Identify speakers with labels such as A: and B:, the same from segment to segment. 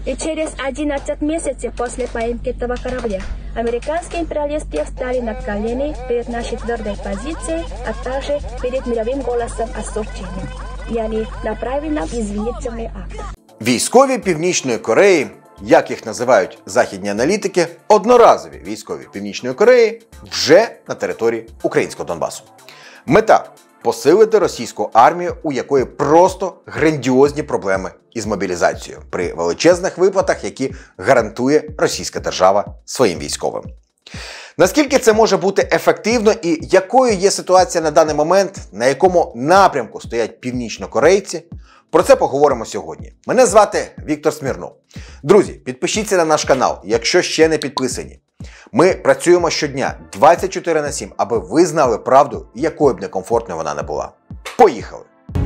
A: И через 11 месяцев после поимки этого корабля американские империалисты встали на колени перед нашей твердой позицией, а также перед мировым голосом осуждения. И они направили нам извинительный акт.
B: Військові Північної Кореї, як їх називають західні аналітики, одноразові військові Північної Кореї вже на території українського Донбасу. Мета – посилити російську армію, у якої просто грандіозні проблеми із мобілізацією при величезних виплатах, які гарантує російська держава своїм військовим. Наскільки це може бути ефективно і якою є ситуація на даний момент, на якому напрямку стоять північнокорейці, про це поговоримо сьогодні. Мене звати Віктор Смірнов. Друзі, підпишіться на наш канал, якщо ще не підписані. Ми працюємо щодня 24/7, аби ви знали правду, якою б некомфортною вона не була. Поїхали!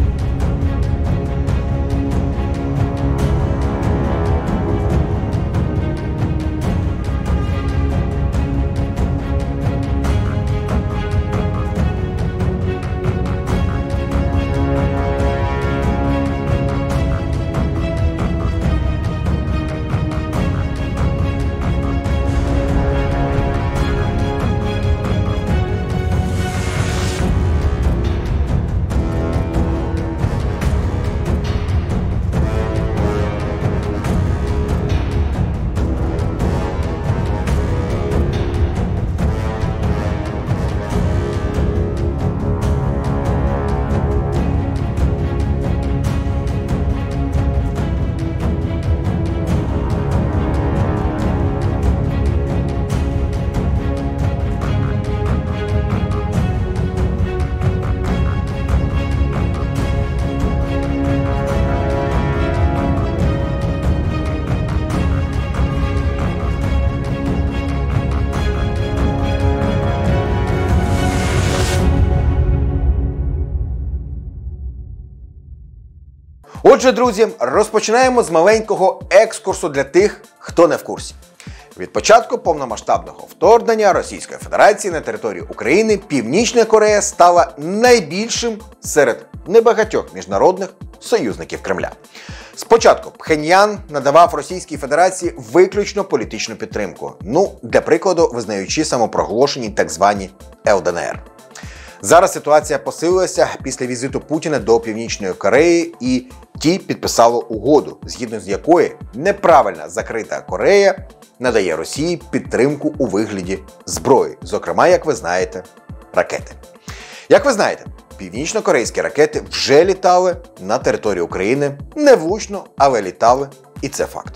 B: Отже, друзі, розпочинаємо з маленького екскурсу для тих, хто не в курсі. Від початку повномасштабного вторгнення Російської Федерації на територію України Північна Корея стала найбільшим серед небагатьох міжнародних союзників Кремля. Спочатку Пхеньян надавав Російській Федерації виключно політичну підтримку, для прикладу, визнаючи самопроголошені так звані ЛДНР. Зараз ситуація посилилася після візиту Путіна до Північної Кореї, і ті підписали угоду, згідно з якої неправильно закрита Корея надає Росії підтримку у вигляді зброї, зокрема, як ви знаєте, ракети. Як ви знаєте, північно-корейські ракети вже літали на території України, не влучно, але літали, і це факт.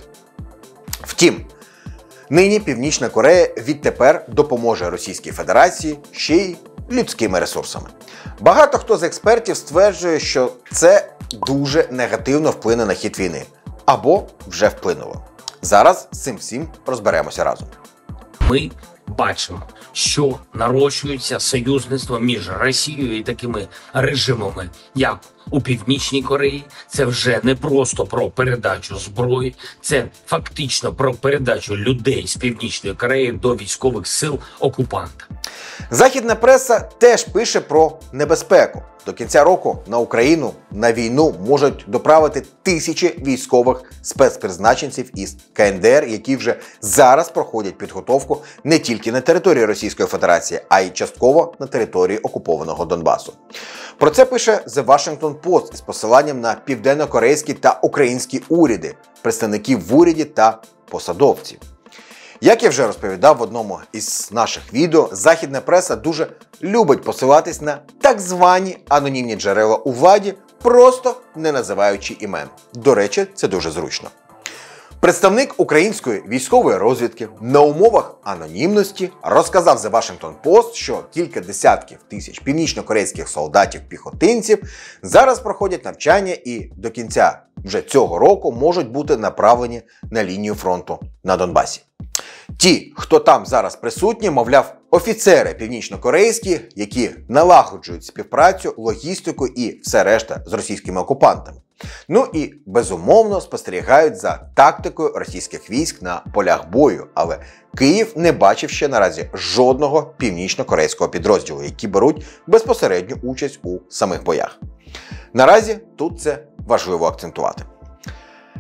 B: Втім, нині Північна Корея відтепер допоможе Російській Федерації ще й людськими ресурсами. Багато хто з експертів стверджує, що це дуже негативно вплине на хід війни. Або вже вплинуло. Зараз з цим всім розберемося разом.
C: Ми бачимо, що нарощується союзництво між Росією і такими режимами, як у Північній Кореї. Це вже не просто про передачу зброї, це фактично про передачу людей з Північної Кореї до військових сил окупанта.
B: Західна преса теж пише про небезпеку. До кінця року на Україну на війну можуть доправити тисячі військових спецпризначенців із КНДР, які вже зараз проходять підготовку не тільки на території Російської Федерації, а й частково на території окупованого Донбасу. Про це пише The Washington Post із посиланням на південно-корейські та українські уряди, представників в уряді та посадовців. Як я вже розповідав в одному із наших відео, західна преса дуже любить посилатись на так звані анонімні джерела у владі, просто не називаючи імен. До речі, це дуже зручно. Представник української військової розвідки на умовах анонімності розказав The Washington Post, що кілька десятків тисяч північно-корейських солдатів-піхотинців зараз проходять навчання і до кінця вже цього року можуть бути направлені на лінію фронту на Донбасі. Ті, хто там зараз присутні, мовляв, офіцери північно-корейські, які налагоджують співпрацю, логістику і все решта з російськими окупантами. Ну і, безумовно, спостерігають за тактикою російських військ на полях бою, але Київ не бачив ще наразі жодного північно-корейського підрозділу, які беруть безпосередню участь у самих боях. Наразі тут це важливо акцентувати.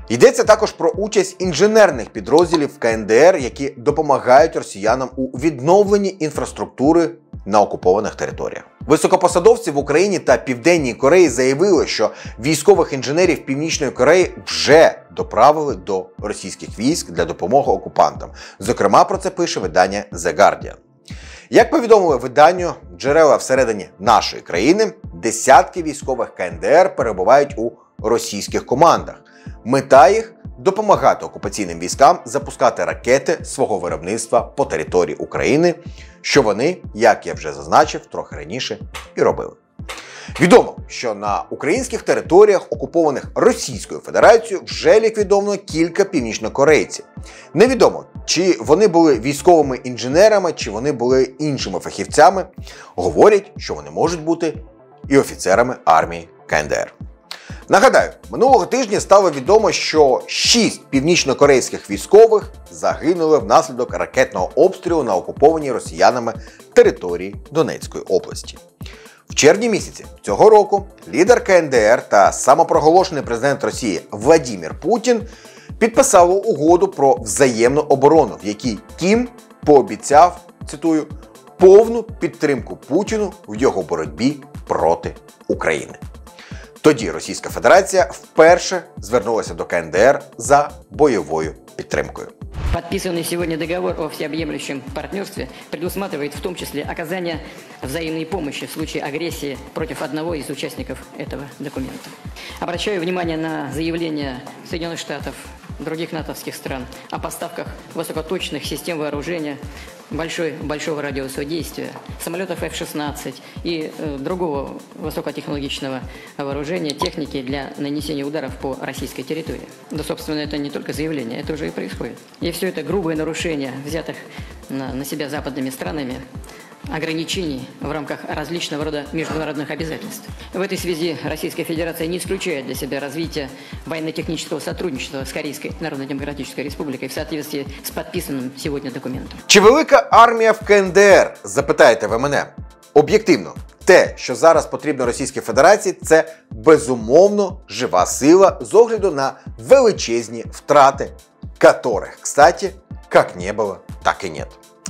B: Йдеться також про участь інженерних підрозділів КНДР, які допомагають росіянам у відновленні інфраструктури на окупованих територіях. Високопосадовці в Україні та Південній Кореї заявили, що військових інженерів Північної Кореї вже доправили до російських військ для допомоги окупантам. Зокрема, про це пише видання The Guardian. Як повідомили виданню джерела всередині нашої країни, десятки військових КНДР перебувають у російських командах. Мета їх – допомагати окупаційним військам запускати ракети свого виробництва по території України, що вони, як я вже зазначив трохи раніше, і робили. Відомо, що на українських територіях, окупованих Російською Федерацією, вже ліквідовано кілька північнокорейців. Невідомо, чи вони були військовими інженерами, чи вони були іншими фахівцями. Говорять, що вони можуть бути і офіцерами армії КНДР. Нагадаю, минулого тижня стало відомо, що 6 північнокорейських військових загинули внаслідок ракетного обстрілу на окупованій росіянами території Донецької області. В червні місяці цього року лідер КНДР та самопроголошений президент Росії Владимир Путін підписали угоду про взаємну оборону, в якій Кім пообіцяв, цитую, повну підтримку Путіну в його боротьбі проти України. Тоді Російська Федерація вперше звернулася до КНДР за бойовою підтримкою.
D: Подписанный сегодня договор о всеобъемлющем партнерстве предусматривает в том числе оказание взаимной помощи в случае агрессии против одного из участников этого документа. Обращаю внимание на заявление Соединенных Штатов, других натовских стран о поставках высокоточных систем вооружения большого радиуса действия, самолетов F-16 и другого высокотехнологичного вооружения, техники для нанесения ударов по российской территории. Да, собственно, это не только заявление, это уже и происходит. И все это грубые нарушения взятых на себя западными странами ограничений в рамках различного рода международных обязательств. В этой связи Российская Федерация не исключает для себя развитие военно-технического сотрудничества с Корейской Народно-Демократической Республикой в соответствии с подписанным сегодня документом.
B: Чи велика армія в КНДР? Запитаєте ви мене. Об'єктивно, те, що зараз потрібно Російській Федерації, це безумовно жива сила з огляду на величезні втрати, которых, кстати, як не було, так і нет.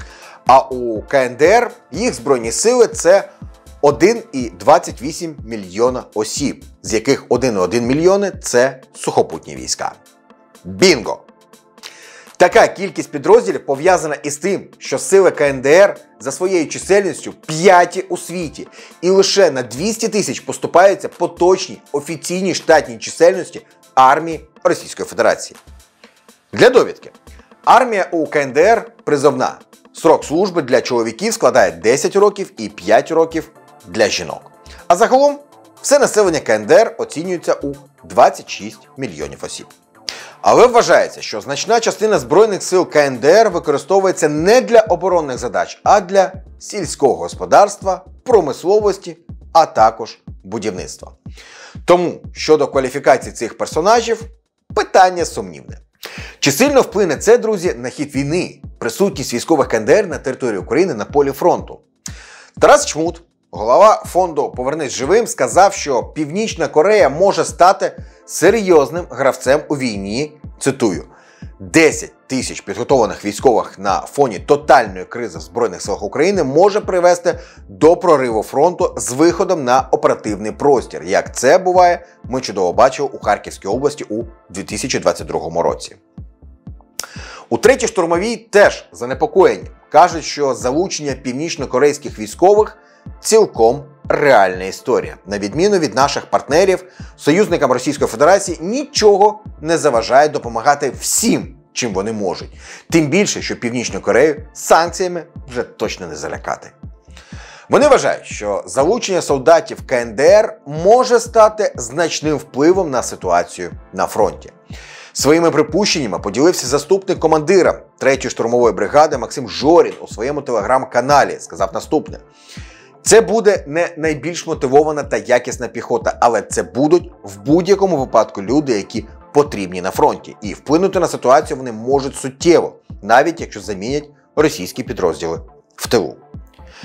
B: А у КНДР їх збройні сили – це 1,28 мільйона осіб, з яких 1,1 мільйони – це сухопутні війська. Бінго! Така кількість підрозділів пов'язана із тим, що сили КНДР за своєю чисельністю п'яті у світі, і лише на 200 тисяч поступаються поточній офіційній штатній чисельності армії Російської Федерації. Для довідки. Армія у КНДР призовна. Срок служби для чоловіків складає 10 років і 5 років для жінок. А загалом все населення КНДР оцінюється у 26 мільйонів осіб. Але вважається, що значна частина Збройних сил КНДР використовується не для оборонних задач, а для сільського господарства, промисловості, а також будівництва. Тому щодо кваліфікації цих персонажів питання сумнівне. Чи сильно вплине це, друзі, на хід війни, присутність військових КНДР на території України на полі фронту? Тарас Чмут, голова фонду «Повернись живим», сказав, що Північна Корея може стати серйозним гравцем у війні, цитую, 10 тисяч підготованих військових на фоні тотальної кризи в Збройних силах України може привести до прориву фронту з виходом на оперативний простір. Як це буває, ми чудово бачили у Харківській області у 2022 році. У 3-й штурмовій теж занепокоєні. Кажуть, що залучення північно-корейських військових цілком реальна історія. На відміну від наших партнерів, союзникам Російської Федерації нічого не заважає допомагати всім, чим вони можуть. Тим більше, що Північну Корею санкціями вже точно не залякати. Вони вважають, що залучення солдатів КНДР може стати значним впливом на ситуацію на фронті. Своїми припущеннями поділився заступник командира 3-ї штурмової бригади Максим Жорін у своєму телеграм-каналі. Сказав наступне. Це буде не найбільш мотивована та якісна піхота, але це будуть в будь-якому випадку люди, які потрібні на фронті. І вплинути на ситуацію вони можуть суттєво, навіть якщо замінять російські підрозділи в тилу.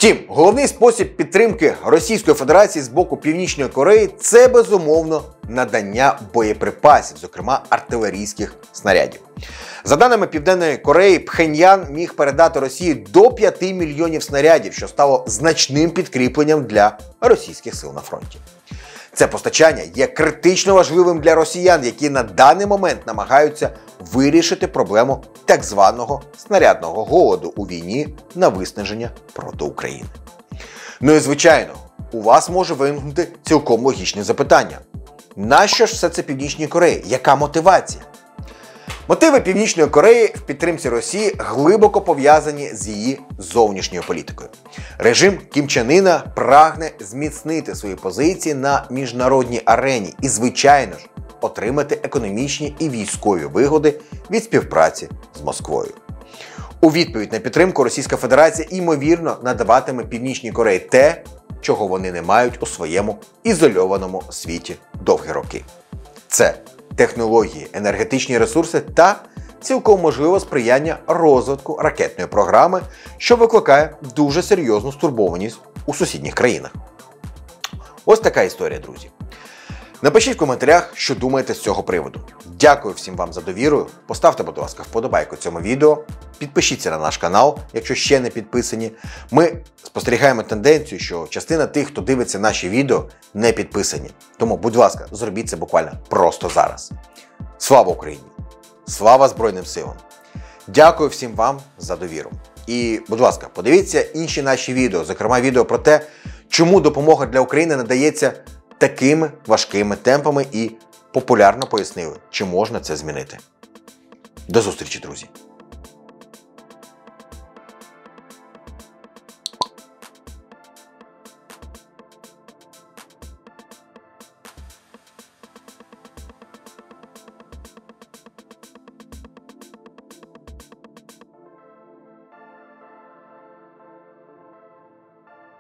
B: Втім, головний спосіб підтримки Російської Федерації з боку Північної Кореї – це, безумовно, надання боєприпасів, зокрема артилерійських снарядів. За даними Південної Кореї, Пхеньян міг передати Росії до 5 мільйонів снарядів, що стало значним підкріпленням для російських сил на фронті. Це постачання є критично важливим для росіян, які на даний момент намагаються вирішити проблему так званого снарядного голоду у війні на виснаження проти України. Ну і звичайно, у вас може виникнути цілком логічне запитання. Нащо ж все це Північній Кореї? Яка мотивація? Мотиви Північної Кореї в підтримці Росії глибоко пов'язані з її зовнішньою політикою. Режим Кім Чен Іна прагне зміцнити свої позиції на міжнародній арені і, звичайно ж, отримати економічні і військові вигоди від співпраці з Москвою. У відповідь на підтримку Російська Федерація, ймовірно, надаватиме Північній Кореї те, чого вони не мають у своєму ізольованому світі довгі роки. Це технології, енергетичні ресурси та, цілком можливо, сприяння розвитку ракетної програми, що викликає дуже серйозну стурбованість у сусідніх країнах. Ось така історія, друзі. Напишіть в коментарях, що думаєте з цього приводу. Дякую всім вам за довіру. Поставте, будь ласка, вподобайку цьому відео. Підпишіться на наш канал, якщо ще не підписані. Ми спостерігаємо тенденцію, що частина тих, хто дивиться наші відео, не підписані. Тому, будь ласка, зробіть це буквально просто зараз. Слава Україні! Слава Збройним силам! Дякую всім вам за довіру. І, будь ласка, подивіться інші наші відео, зокрема відео про те, чому допомога для України надається такими важкими темпами, і популярно пояснили, чи можна це змінити. До зустрічі, друзі!